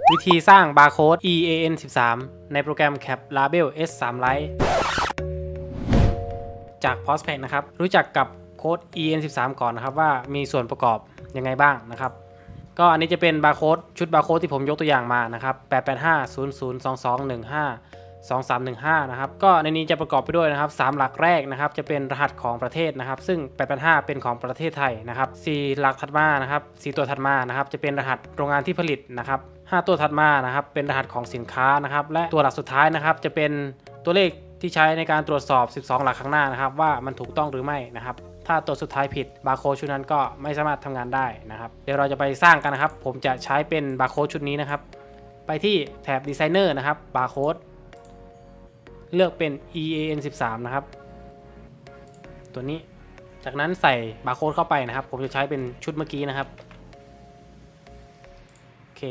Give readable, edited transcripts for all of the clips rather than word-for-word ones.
วิธีสร้างบาร์โค้ด EAN13 ในโปรแกรม Cap Label S3 Lite จาก Postpack นะครับรู้จักกับโค้ด EAN13 ก่อนนะครับว่ามีส่วนประกอบยังไงบ้างนะครับก็อันนี้จะเป็นบาร์โค้ดชุดบาร์โค้ดที่ผมยกตัวอย่างมานะครับ8850022152315นะครับก็ในนี้จะประกอบไปด้วยนะครับ3หลักแรกนะครับจะเป็นรหัสของประเทศนะครับซึ่ง885เป็นของประเทศไทยนะครับ4หลักถัดมานะครับ4ตัวถัดมานะครับจะเป็นรหัสโรงงานที่ผลิตนะครับ5ตัวถัดมานะครับเป็นรหัสของสินค้านะครับและตัวหลักสุดท้ายนะครับจะเป็นตัวเลขที่ใช้ในการตรวจสอบ12หลักข้างหน้านะครับว่ามันถูกต้องหรือไม่นะครับถ้าตัวสุดท้ายผิดบาร์โค้ดชุดนั้นก็ไม่สามารถทำงานได้นะครับเดี๋ยวเราจะไปสร้างกันนะครับผมจะใช้เป็นบาร์โค้ดชุดนี้นะครับไปที่แถบดีไซเนอร์นะครับบาร์โค้ดเลือกเป็น EAN13 นะครับตัวนี้จากนั้นใส่บาร์โค้ดเข้าไปนะครับผมจะใช้เป็นชุดเมื่อกี้นะครับโอเค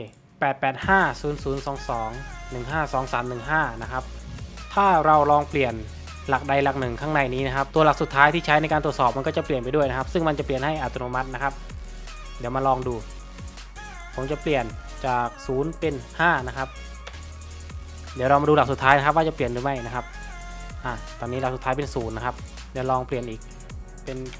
8850022152315นะครับถ้าเราลองเปลี่ยนหลักใดหลักหนึ่งข้างในนี้นะครับตัวหลักสุดท้ายที่ใช้ในการตรวจสอบมันก็จะเปลี่ยนไปด้วยนะครับซึ่งมันจะเปลี่ยนให้อัตโนมัตินะครับเดี๋ยวมาลองดูผมจะเปลี่ยนจาก0เป็น5นะครับเดี๋ยวเรามาดูหลักสุดท้ายนะครับว่าจะเปลี่ยนหรือไม่นะครับตอนนี้หลักสุดท้ายเป็น0นะครับเดี๋ยวลองเปลี่ยนอีกเป็น7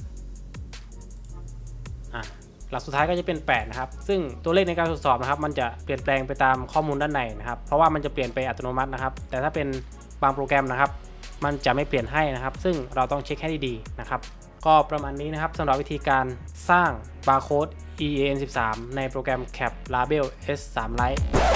หลักสุดท้ายก็จะเป็น8นะครับซึ่งตัวเลขในการตรวจสอบนะครับมันจะเปลี่ยนแปลงไปตามข้อมูลด้านในนะครับเพราะว่ามันจะเปลี่ยนไปอัตโนมัตินะครับแต่ถ้าเป็นบางโปรแกรมนะครับมันจะไม่เปลี่ยนให้นะครับซึ่งเราต้องเช็คให้ดีๆนะครับก็ประมาณนี้นะครับสำหรับวิธีการสร้างบาร์โค้ด EAN13 ในโปรแกรม Cap Label S3 Lite